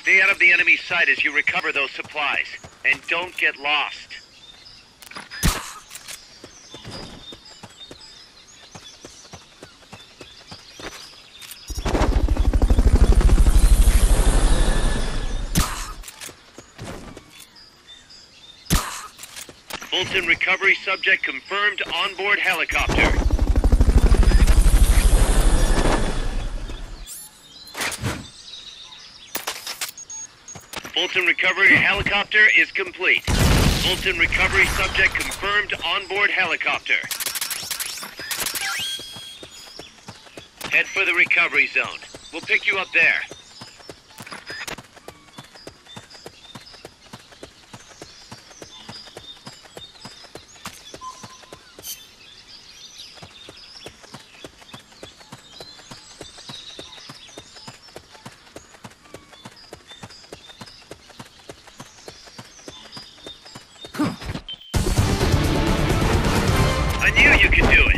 Stay out of the enemy's sight as you recover those supplies. And don't get lost. Fulton recovery subject confirmed onboard helicopter. Fulton recovery helicopter is complete. Fulton recovery subject confirmed onboard helicopter. Head for the recovery zone. We'll pick you up there. I knew you could do it.